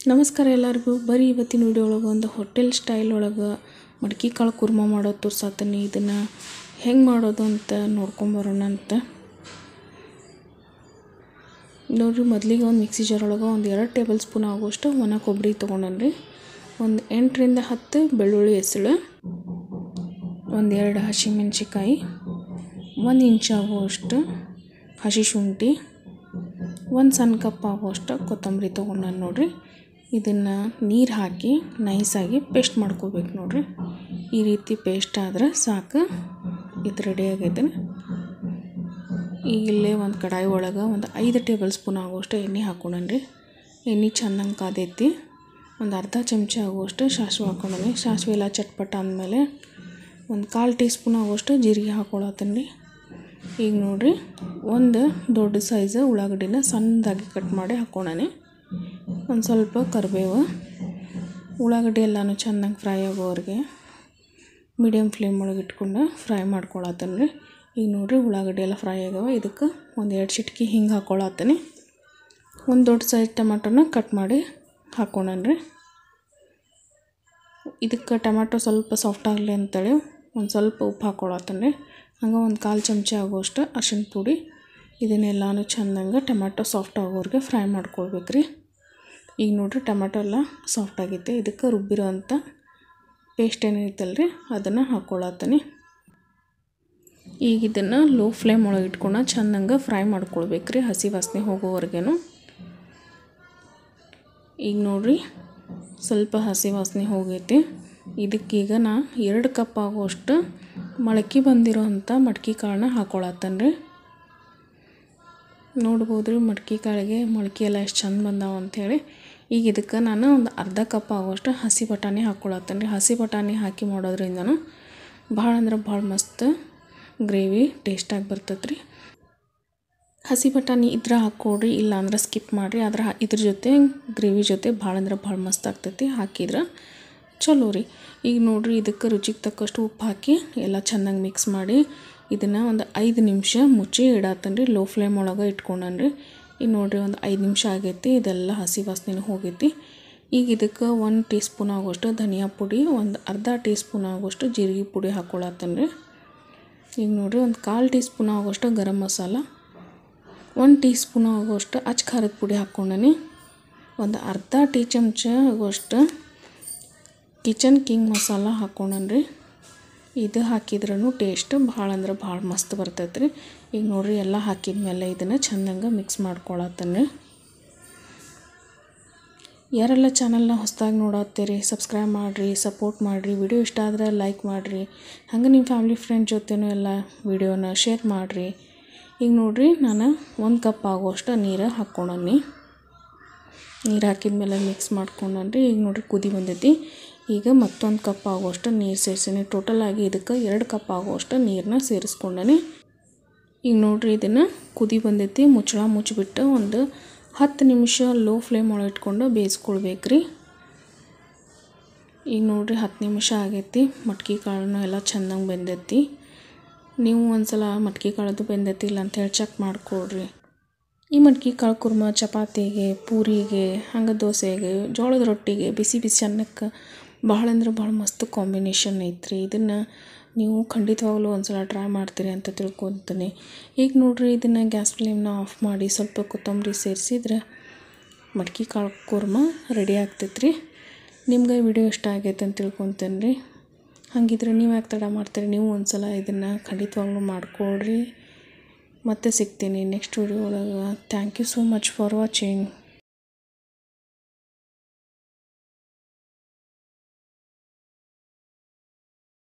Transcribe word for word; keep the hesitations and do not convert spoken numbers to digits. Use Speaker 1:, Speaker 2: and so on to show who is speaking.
Speaker 1: ನಮಸ್ಕಾರ ಎಲ್ಲರಿಗೂ. ಬರೀ ಇವತ್ತಿನ ವಿಡಿಯೋ ಒಳಗೆ ಒಂದು ಹೋಟೆಲ್ ಸ್ಟೈಲ್ ಒಳಗೆ ಮಡ್ಕಿ ಕಾಳು ಕುರ್ಮಾ ಮಾಡೋದು ತೋರ್ಸಾತೀನಿ. ಇದನ್ನು ಹೆಂಗೆ ಮಾಡೋದು ಅಂತ ನೋಡ್ಕೊಂಬರೋಣ ಅಂತ ನೋಡಿರಿ. ಮೊದಲಿಗೆ ಒಂದು ಮಿಕ್ಸಿ ಜಾರ್ ಒಳಗೆ ಒಂದು ಎರಡು ಟೇಬಲ್ ಸ್ಪೂನ್ ಆಗುವಷ್ಟು ಒಣ ಕೊಬ್ಬರಿ ತೊಗೊಂಡ್ರಿ. ಒಂದು ಎಂಟರಿಂದ ಹತ್ತು ಬೆಳ್ಳುಳ್ಳಿ ಹೆಸಳು, ಒಂದು ಎರಡು ಹಸಿಮೆಣ್ಸಿಕಾಯಿ, ಒಂದು ಇಂಚ್ ಆಗುವಷ್ಟು ಹಸಿ ಶುಂಠಿ, ಒಂದು ಸಣ್ಣ ಕಪ್ ಆಗುವಷ್ಟು ಕೊತ್ತಂಬರಿ ತೊಗೊಂಡು ನೋಡಿರಿ. ಇದನ್ನು ನೀರು ಹಾಕಿ ನೈಸಾಗಿ ಪೇಸ್ಟ್ ಮಾಡ್ಕೋಬೇಕು ನೋಡಿರಿ. ಈ ರೀತಿ ಪೇಸ್ಟ್ ಆದ್ರೆ ಸಾಕು, ಇದು ರೆಡಿ ಆಗೈತೆ. ಈಗ ಇಲ್ಲೇ ಒಂದು ಕಡಾಯಿ ಒಳಗೆ ಒಂದು ಐದು ಟೇಬಲ್ ಸ್ಪೂನ್ ಆಗುವಷ್ಟು ಎಣ್ಣೆ ಹಾಕೊಂಡ್ರಿ. ಎಣ್ಣೆ ಚೆನ್ನಾಗಿ ಕಾದೈತಿ. ಒಂದು ಅರ್ಧ ಚಮಚ ಆಗುವಷ್ಟು ಸಾಸಿವೆ ಹಾಕೊಂಡ್ರಿ. ಸಾಸಿವೆ ಎಲ್ಲ ಚಟ್ಪಟ ಅಂದಮೇಲೆ ಒಂದು ಕಾಲು ಟೀ ಸ್ಪೂನ್ ಆಗುವಷ್ಟು ಜೀರಿಗೆ ಹಾಕೊಳತ್ತನ್ರಿ. ಈಗ ನೋಡಿರಿ, ಒಂದು ದೊಡ್ಡ ಸೈಜ್ ಉಳ್ಳಾಗಡ್ಡಿನ ಸಣ್ಣದಾಗಿ ಕಟ್ ಮಾಡಿ ಹಾಕ್ಕೊಂಡಾನೆ. ಒಂದು ಸ್ವಲ್ಪ ಕರಿಬೇವು, ಉಳ್ಳಾಗಡ್ಡಿ ಎಲ್ಲನೂ ಚೆನ್ನಾಗಿ ಫ್ರೈ ಆಗೋವರೆಗೆ ಮೀಡಿಯಮ್ ಫ್ಲೇಮ್ ಒಳಗೆ ಇಟ್ಕೊಂಡು ಫ್ರೈ ಮಾಡ್ಕೊಳತ್ತನ್ರಿ. ಈಗ ನೋಡಿರಿ, ಉಳ್ಳಾಗಡ್ಡಿ ಎಲ್ಲ ಫ್ರೈ ಆಗ್ಯಾವ. ಇದಕ್ಕೆ ಒಂದು ಎರಡು ಚಿಟಕಿ ಹಿಂಗೆ ಹಾಕ್ಕೊಳತ್ತೀನಿ. ಒಂದು ದೊಡ್ಡ ಸೈಜ್ ಟೊಮೆಟೊನ ಕಟ್ ಮಾಡಿ ಹಾಕ್ಕೊಂಡ್ರಿ. ಇದಕ್ಕೆ ಟೊಮೆಟೊ ಸ್ವಲ್ಪ ಸಾಫ್ಟ್ ಆಗಲಿ ಅಂತೇಳಿ ಒಂದು ಸ್ವಲ್ಪ ಉಪ್ಪು ಹಾಕ್ಕೊಳತ್ತನ್ರಿ. ಹಂಗೆ ಒಂದು ಕಾಲು ಚಮಚ ಆಗುವಷ್ಟು ಅರಿಶಿಣ ಪುಡಿ. ಇದನ್ನೆಲ್ಲನೂ ಚೆನ್ನಾಗಿ ಟೊಮೆಟೊ ಸಾಫ್ಟ್ ಆಗೋವರೆಗೆ ಫ್ರೈ ಮಾಡ್ಕೊಳ್ಬೇಕ್ರಿ. ಈಗ ನೋಡಿರಿ, ಟೊಮೆಟೊ ಎಲ್ಲ ಸಾಫ್ಟ್ ಆಗೈತೆ. ಇದಕ್ಕೆ ರುಬ್ಬಿರೋ ಅಂಥ ಪೇಸ್ಟ್ ಏನೈತಲ್ರಿ ಅದನ್ನು ಹಾಕ್ಕೊಳತ್ತೀನಿ. ಈಗ ಇದನ್ನು ಲೋ ಫ್ಲೇಮ್ ಒಳಗೆ ಇಟ್ಕೊಂಡು ಚೆನ್ನಾಗಿ ಫ್ರೈ ಮಾಡ್ಕೊಳ್ಬೇಕ್ರಿ, ಹಸಿ ವಾಸನೆ ಹೋಗೋವರೆಗೂ. ಈಗ ನೋಡಿರಿ, ಸ್ವಲ್ಪ ಹಸಿ ವಾಸನೆ ಹೋಗೈತಿ. ಇದಕ್ಕೀಗ ನಾ ಎರಡು ಕಪ್ ಆಗುವಷ್ಟು ಮೊಳಕೆ ಬಂದಿರೋ ಅಂಥ ಮಡ್ಕಿ ಕಾಳನ್ನ ಹಾಕ್ಕೊಳತ್ತನ್ರಿ. ನೋಡ್ಬೋದು ರೀ, ಮಡ್ಕಿ ಕಾಳಿಗೆ ಮೊಳಕೆ ಎಲ್ಲ ಎಷ್ಟು ಚಂದ ಬಂದಾವ ಅಂಥೇಳಿ. ಈಗ ಇದಕ್ಕೆ ನಾನು ಒಂದು ಅರ್ಧ ಕಪ್ ಆಗುವಷ್ಟು ಹಸಿ ಬಟಾಣಿ ಹಾಕ್ಕೊಳತ್ತನ್ರಿ. ಹಸಿ ಬಟಾಣಿ ಹಾಕಿ ಮಾಡೋದ್ರಿಂದನೂ ಭಾಳ ಅಂದ್ರೆ ಭಾಳ ಮಸ್ತ್ ಗ್ರೇವಿ ಟೇಸ್ಟಾಗಿ ಬರ್ತೈತೆ ರೀ. ಹಸಿ ಬಟಾಣಿ ಇದ್ರೆ ಹಾಕ್ಕೊಡ್ರಿ, ಇಲ್ಲ ಅಂದ್ರೆ ಸ್ಕಿಪ್ ಮಾಡಿರಿ. ಆದ್ರೆ ಇದ್ರ ಜೊತೆ ಗ್ರೇವಿ ಜೊತೆ ಭಾಳ ಅಂದ್ರೆ ಭಾಳ ಮಸ್ತ್ ಆಗ್ತೈತಿ ಹಾಕಿದ್ರೆ ಚಲೋ ರೀ. ಈಗ ನೋಡಿರಿ, ಇದಕ್ಕೆ ರುಚಿಗೆ ತಕ್ಕಷ್ಟು ಉಪ್ಪು ಹಾಕಿ ಎಲ್ಲ ಚೆನ್ನಾಗಿ ಮಿಕ್ಸ್ ಮಾಡಿ ಇದನ್ನು ಒಂದು ಐದು ನಿಮಿಷ ಮುಚ್ಚಿ ಇಡತ್ತನ್ರಿ. ಲೋ ಫ್ಲೇಮ್ ಒಳಗೆ ಇಟ್ಕೊಂಡ್ರಿ. ಈಗ ನೋಡಿರಿ, ಒಂದು ಐದು ನಿಮಿಷ ಆಗೈತಿ. ಇದೆಲ್ಲ ಹಸಿ ವಾಸನೆ ಹೋಗೈತಿ. ಈಗ ಇದಕ್ಕೆ ಒಂದು ಟೀ ಸ್ಪೂನ್ ಆಗುವಷ್ಟು ಧನಿಯಾ ಪುಡಿ, ಒಂದು ಅರ್ಧ ಟೀ ಸ್ಪೂನ್ ಆಗುವಷ್ಟು ಜೀರಿಗೆ ಪುಡಿ ಹಾಕ್ಕೊಳತ್ತನ್ರಿ. ಈಗ ನೋಡಿರಿ, ಒಂದು ಕಾಲು ಟೀ ಸ್ಪೂನ್ ಆಗುವಷ್ಟು ಗರಂ ಮಸಾಲ, ಒಂದು ಟೀ ಸ್ಪೂನ್ ಆಗುವಷ್ಟು ಅಚ್ಚ ಖಾರದ ಪುಡಿ ಹಾಕ್ಕೊಂಡನಿ. ಒಂದು ಅರ್ಧ ಟೀ ಚಮಚ ಆಗುವಷ್ಟು ಕಿಚನ್ ಕಿಂಗ್ ಮಸಾಲ ಹಾಕ್ಕೊಂಡ್ರಿ. ಇದು ಹಾಕಿದ್ರೂ ಟೇಸ್ಟ್ ಭಾಳ ಅಂದ್ರೆ ಭಾಳ ಮಸ್ತ್ ಬರ್ತೈತೆ ರೀ. ಈಗ ನೋಡಿರಿ, ಎಲ್ಲ ಹಾಕಿದ ಮೇಲೆ ಇದನ್ನು ಚೆನ್ನಾಗಿ ಮಿಕ್ಸ್ ಮಾಡ್ಕೊಳತ್ತನ್ರಿ. ಯಾರೆಲ್ಲ ಚಾನಲ್ನ ಹೊಸದಾಗಿ ನೋಡತ್ತೀರಿ ಸಬ್ಸ್ಕ್ರೈಬ್ ಮಾಡಿರಿ, ಸಪೋರ್ಟ್ ಮಾಡಿರಿ. ವಿಡಿಯೋ ಇಷ್ಟ ಆದರೆ ಲೈಕ್ ಮಾಡಿರಿ. ಹಂಗೆ ನಿಮ್ಮ ಫ್ಯಾಮಿಲಿ ಫ್ರೆಂಡ್ ಜೊತೆನೂ ಎಲ್ಲ ವಿಡಿಯೋನ ಶೇರ್ ಮಾಡಿರಿ. ಈಗ ನೋಡಿರಿ, ನಾನು ಒಂದು ಕಪ್ ಆಗುವಷ್ಟು ನೀರು ಹಾಕ್ಕೊಂಡನಿ. ನೀರು ಹಾಕಿದ ಮೇಲೆ ಮಿಕ್ಸ್ ಮಾಡ್ಕೊಂಡ್ರಿ. ಈಗ ನೋಡಿರಿ, ಕುದಿ ಬಂದೈತಿ. ಈಗ ಮತ್ತೊಂದು ಕಪ್ ಆಗುವಷ್ಟು ನೀರು ಸೇರಿಸೀನಿ. ಟೋಟಲಾಗಿ ಇದಕ್ಕೆ ಎರಡು ಕಪ್ ಆಗುವಷ್ಟು ನೀರನ್ನ ಸೇರಿಸ್ಕೊಂಡನಿ. ಈಗ ನೋಡಿರಿ, ಇದನ್ನು ಕುದಿ ಬಂದೈತಿ. ಮುಚ್ಚಳ ಮುಚ್ಚಿಬಿಟ್ಟು ಒಂದು ಹತ್ತು ನಿಮಿಷ ಲೋ ಫ್ಲೇಮ್ ಒಳಗೆ ಇಟ್ಕೊಂಡು ಬೇಯಿಸ್ಕೊಳ್ಬೇಕ್ರಿ. ಈಗ ನೋಡಿರಿ, ಹತ್ತು ನಿಮಿಷ ಆಗೈತಿ. ಮಟ್ಕಿ ಕಾಳನ್ನು ಎಲ್ಲ ಚೆನ್ನಾಗಿ ಬೆಂದೈತಿ. ನೀವು ಒಂದು ಸಲ ಮಟ್ಕಿ ಕಾಳದು ಬೆಂದೈತಿ ಇಲ್ಲ ಅಂತೇಳಿ ಚೆಕ್ ಮಾಡಿಕೊಡ್ರಿ. ಈ ಮಟ್ಕಿ ಕಾಳು ಕುರ್ಮಾ ಚಪಾತಿಗೆ, ಪೂರಿಗೆ, ಹಂಗೆ ದೋಸೆಗೆ, ಜೋಳದ ರೊಟ್ಟಿಗೆ, ಬಿಸಿ ಬಿಸಿ ಅನ್ನಕ್ಕೆ ಭಾಳ ಅಂದ್ರೆ ಭಾಳ ಮಸ್ತ್ ಕಾಂಬಿನೇಷನ್ ಐತ್ರಿ. ಇದನ್ನು ನೀವು ಖಂಡಿತವಾಗ್ಲೂ ಒಂದು ಸಲ ಟ್ರೈ ಮಾಡ್ತೀರಿ ಅಂತ ತಿಳ್ಕೊತೀನಿ. ಈಗ ನೋಡಿರಿ, ಇದನ್ನು ಗ್ಯಾಸ್ ಫ್ಲೇಮ್ನ ಆಫ್ ಮಾಡಿ ಸ್ವಲ್ಪ ಕೊತ್ತಂಬರಿ ಸೇರಿಸಿದ್ರೆ ಮಟ್ಕಿ ಕಾಳು ಕುರ್ಮಾ ರೆಡಿ ಆಗ್ತೈತ್ರಿ. ನಿಮ್ಗೆ ವಿಡಿಯೋ ಇಷ್ಟ ಆಗೈತೆ ಅಂತ ತಿಳ್ಕೊತೀನಿ ರೀ. ಹಾಗಿದ್ರೆ ನೀವು ಯಾಕೆ ತಡ ಮಾಡ್ತೀರಿ? ನೀವು ಒಂದು ಸಲ ಇದನ್ನು ಖಂಡಿತವಾಗ್ಲೂ ಮಾಡಿಕೊಡ್ರಿ. ಮತ್ತೆ ಸಿಗ್ತೀನಿ ನೆಕ್ಸ್ಟ್ ವಿಡಿಯೋ ಒಳಗೆ. Thank you so much for watching.